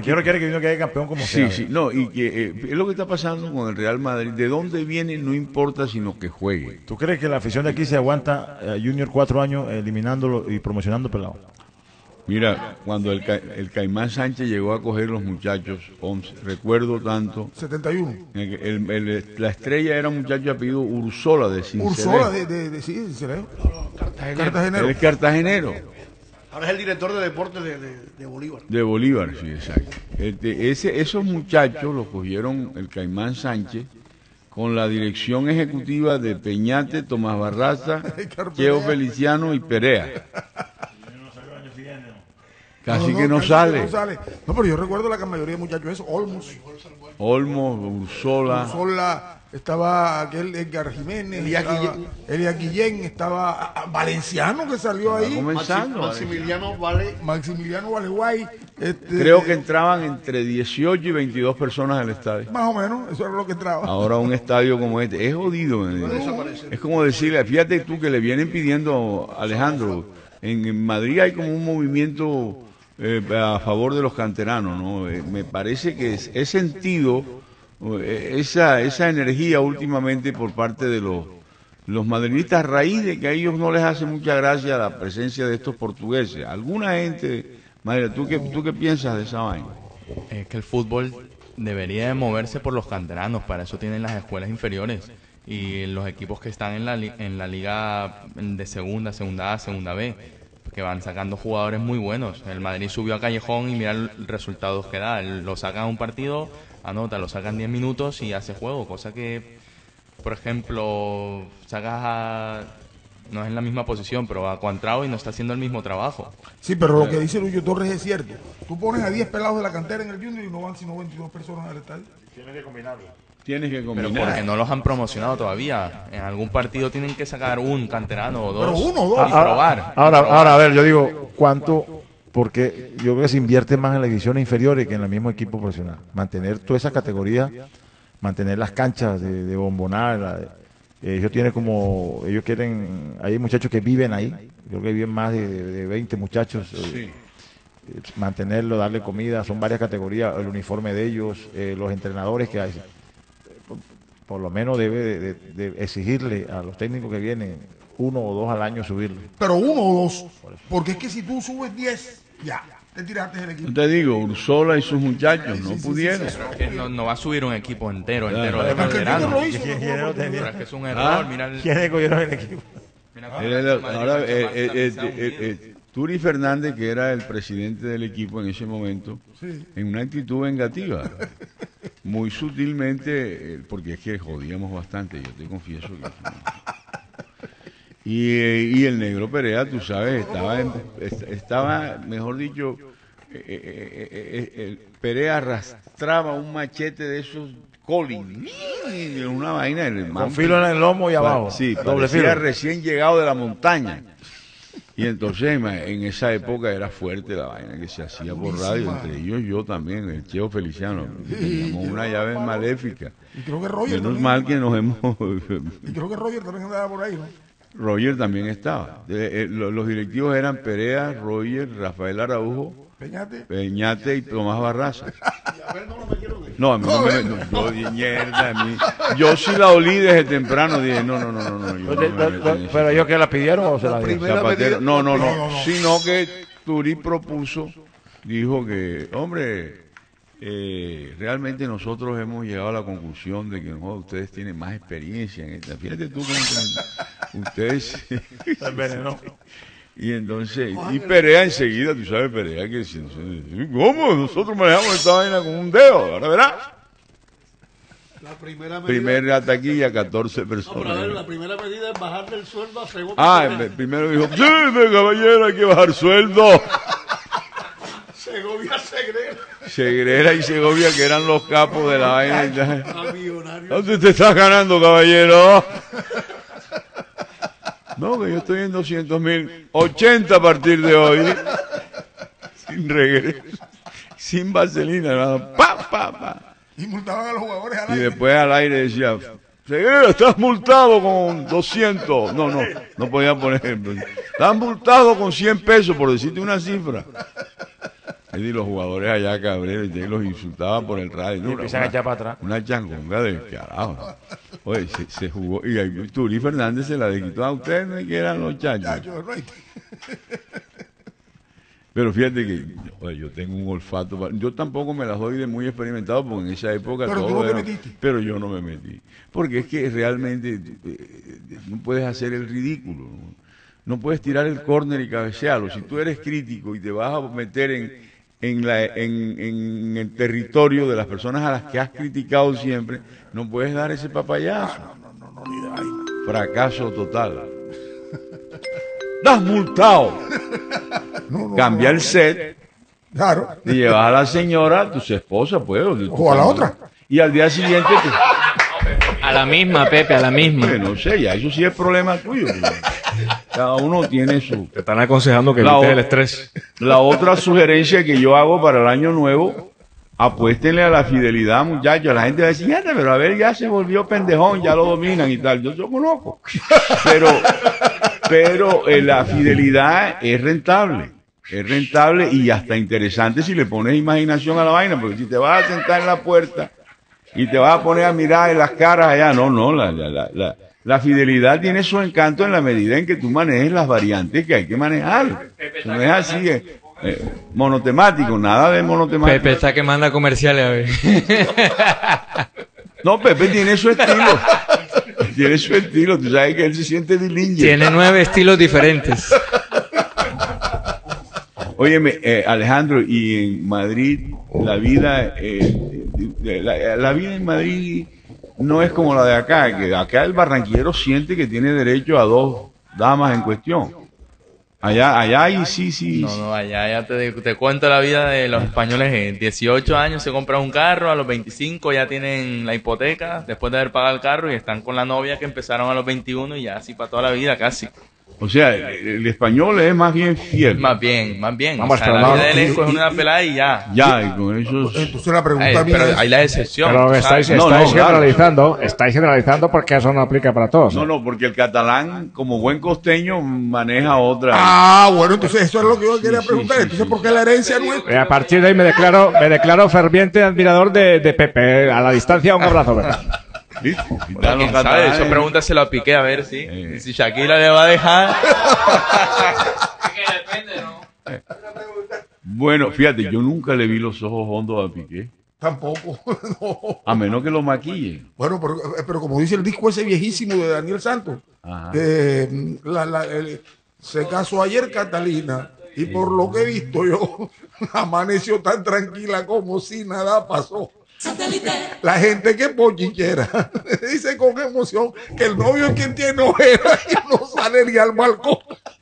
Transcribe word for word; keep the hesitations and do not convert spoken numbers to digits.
Quiero quiere que uno quede campeón como Sí, sea. sí, no, y que eh, es lo que está pasando con el Real Madrid. De dónde viene no importa, sino que juegue. ¿Tú crees que la afición de aquí se aguanta a Junior cuatro años eliminándolo y promocionando pelado? Mira, cuando el, Ca- el Caimán Sánchez llegó a coger los muchachos, once, recuerdo tanto, setenta y uno. el- el- el- la estrella era un muchacho apellido Ursola de Cincelejo. Ursola de, de, de, sí, de Cincelejo. Él Cartagenero. es cartagenero. Ahora es el director de deportes de, de, de Bolívar. De Bolívar, sí, exacto. Este, ese, esos muchachos los cogieron el Caimán Sánchez con la dirección ejecutiva de Peñate, Tomás Barraza, Cheo Feliciano y Perea. Casi que no casi sale. no sale. No, pero yo recuerdo la que la mayoría de muchachos eso, Olmos, Olmos, Ursola. Ursola, estaba aquel Edgar Jiménez, Elías estaba Guillén. Elías Guillén, estaba ah, ah, Valenciano que salió Estaba ahí, comenzando. Maximiliano Vale. Maximiliano Valeguay, este, Creo que entraban entre dieciocho y veintidós personas al estadio. más o menos, eso era lo que entraba. Ahora un estadio como este es jodido. ¿Me entiendes? Es como decirle, fíjate tú que le vienen pidiendo a Alejandro, en, en Madrid hay como un movimiento eh, a favor de los canteranos, ¿no? Eh, me parece que es, he sentido eh, esa, esa energía últimamente por parte de los, los madridistas a raíz de que a ellos no les hace mucha gracia la presencia de estos portugueses. Alguna gente, madre, ¿tú qué, tú qué piensas de esa vaina? Es que el fútbol debería de moverse por los canteranos, para eso tienen las escuelas inferiores y los equipos que están en la, li- en la liga de segunda, segunda A, segunda B, que van sacando jugadores muy buenos. El Madrid subió a Callejón y mira los resultados que da. Lo sacan un partido, anota, lo sacan diez minutos y hace juego, cosa que, por ejemplo, sacas a... no es en la misma posición, pero a Cuantrao y no está haciendo el mismo trabajo. Sí, pero lo que dice Lucho Torres es cierto. Tú pones a diez pelados de la cantera en el Junior y no van sino veintidós personas al estadio. Tienes que combinarlo. Tienes que Pero combinar. porque no los han promocionado todavía. En algún partido tienen que sacar un canterano o dos. Pero uno o dos. Y probar. Ahora, y probar. ahora, a ver, yo digo, ¿cuánto? Porque yo creo que se invierte más en las divisiones inferiores que en el mismo equipo profesional. Mantener toda esa categoría, mantener las canchas de, de bombonada. Eh, ellos tienen como, ellos quieren, hay muchachos que viven ahí, creo que viven más de, de, de veinte muchachos. eh, Sí. eh, mantenerlo, darle comida, son varias categorías, el uniforme de ellos, eh, los entrenadores que hay. Por, por lo menos debe de, de- de exigirle a los técnicos que vienen uno o dos al año subirlo. Pero uno o dos. Porque es que si tú subes diez, ya, te tiraste del equipo. No te digo, Ursola y sus muchachos no pudieron. Que no, no va a subir un equipo entero, entero Claro. de Porque el canteranos. Junior lo hizo. ¿Quién- quién no lo fue tenía? Pero es que es un error. Ah. Mira el, ¿Quiénes cogieron el equipo? mira Era el- Madrid ahora, se eh, va eh, a eh, estar eh, eh, Turi Fernández, que era el presidente del equipo en ese momento, en una actitud vengativa, muy sutilmente, eh, porque es que jodíamos bastante, yo te confieso que... Y, eh, y el negro Perea, tú sabes, estaba, en- est- estaba mejor dicho, eh, eh, eh, eh, eh, el Perea arrastraba un machete de esos Collins, una vaina, el man- Con filo en el lomo y abajo. Sí, doble parecía filo. recién llegado de la montaña. Y entonces ma, en esa época era fuerte la vaina que se hacía por radio, entre ellos yo también, el Cheo Feliciano, teníamos una llave maléfica. Y creo que Roger Menos también. mal que nos hemos... Y creo que Roger también andaba por ahí, ¿no? Roger también estaba. Eh, eh, lo- los directivos eran Perea, Roger, Rafael Araujo, Peñate. Peñate y Tomás Barraza. No, a mí no me... no, yo, di- mierda, a mí- yo sí la olí desde temprano, dije, no, no, no, no, no, yo no me meto en eso. Pero ellos que la pidieron o se la dieron. primera Zapatero, medida- no, no, no, no, no. sino que Turi propuso, dijo que, hombre, eh, realmente nosotros hemos llegado a la conclusión de que no, ustedes tienen más experiencia en esta. Fíjate tú cómo te- ustedes... Se envenenó. Y entonces, y Perea enseguida, tú sabes, Perea, que si- ¿cómo? Nosotros manejamos esta vaina con un dedo, ahora verás. La primera medida. Primera taquilla, catorce No, pero a ver, la personas. primera medida es bajarle el sueldo a Segovia. Ah, el primero dijo, sí, caballero, hay que bajar sueldo. Segovia Segrera. Segrera y Segovia, que eran los capos de la vaina. A Millonarios. ¿Dónde te estás ganando, caballero? No, que yo estoy en doscientos mil. ochenta a partir de hoy. Sin regreso. Sin vaselina, hermano. Pa, pa, pa. Y multaban a los jugadores al Y aire. después al aire decía, Segrera, estás multado con doscientos. No, no, no podía poner ejemplo. Estás multado con cien pesos, por decirte una cifra. Y los jugadores allá cabreros, y los insultaba por el radio. Y empiezan a echar para atrás. Una changonga de carajo. Oye, se, se jugó. Y ahí Turi Fernández se la quitó a ustedes, ¿no? Que eran los chachos. Chacho, no hay- Pero fíjate que oye, yo tengo un olfato. pa- Yo tampoco me las doy de muy experimentado porque en esa época Pero tú todo no te era- metiste. Pero yo no me metí. Porque es que realmente eh, no puedes hacer el ridículo. ¿no? No puedes tirar el córner y cabecearlo. Si tú eres crítico y te vas a meter en, en, la, en, en el territorio de las personas a las que has criticado siempre, no puedes dar ese papayazo. No, no, no, ni de vaina. Fracaso total. ¡Das multado! No, no, Cambia no, el set Claro. y llevas a la señora, tu esposa, pues. O, de tu O a la familia. otra. Y al día siguiente, te- A la misma, Pepe, a la misma. pues, no sé, ya eso sí es problema tuyo. pues. Cada uno tiene su... Te están aconsejando que La evites o- el estrés. La otra sugerencia que yo hago para el año nuevo, apuéstenle a la fidelidad, muchachos. La gente va a decir, "Fíjate, pero a ver, ya se volvió pendejón, ya lo dominan y tal". Yo soy loco. Pero, pero eh, la fidelidad es rentable. Es rentable y hasta interesante si le pones imaginación a la vaina, porque si te vas a sentar en la puerta y te vas a poner a mirar en las caras allá, no, no, la, la, la, la, la fidelidad tiene su encanto en la medida en que tú manejes las variantes que hay que manejar. No es así, eh, eh, monotemático, nada de monotemático. Pepe está quemando comerciales, a ver. No, Pepe tiene su estilo. Tiene su estilo, tú sabes que él se siente Dillinger. Tiene nueve estilos diferentes. Óyeme, eh, Alejandro, y en Madrid la vida, eh, de- la, la vida en Madrid no es como la de acá, que acá el barranquillero siente que tiene derecho a dos damas en cuestión. Allá, allá y sí, sí. No, sí. no, allá ya te, te cuento la vida de los españoles. En dieciocho años se compran un carro, a los veinticinco ya tienen la hipoteca, después de haber pagado el carro, y están con la novia que empezaron a los veintiuno y ya así para toda la vida casi. O sea, el, el español es más bien fiel. Más bien, más bien. Vamos, o sea, pero la no- vida de él es y- coger y- una pelada y ya. Ya, y con eso. Entonces la pregunta Eh, mía pero es, hay la excepción. Pero tú estáis, sabes. No, estáis no, claro. generalizando, estáis generalizando porque eso no aplica para todos. No, no, porque el catalán, como buen costeño, maneja otra. ah, bueno, entonces eso es lo que yo quería sí, preguntar. sí, Entonces, sí. ¿por qué la herencia no es? Eh, A partir de ahí me declaro, me declaro ferviente admirador de, de Pepe. A la distancia, un abrazo. Pepe. ¿Viste? Y Bueno, están los ¿quién sabe? catalanes. Eso pregúntaselo a Piqué a ver si, Eh. si Shakira le va a dejar. Bueno, fíjate, yo nunca le vi los ojos hondos a Piqué, Tampoco. No. a menos que lo maquille. Bueno, pero, pero como dice el disco ese viejísimo de Daniel Santos, Ajá. eh, la- la- el- se casó ayer Catalina y por lo que he visto yo, amaneció tan tranquila como si nada pasó. La gente que es bochinchera dice con emoción que el novio es quien tiene ojeras y no sale ni al balcón.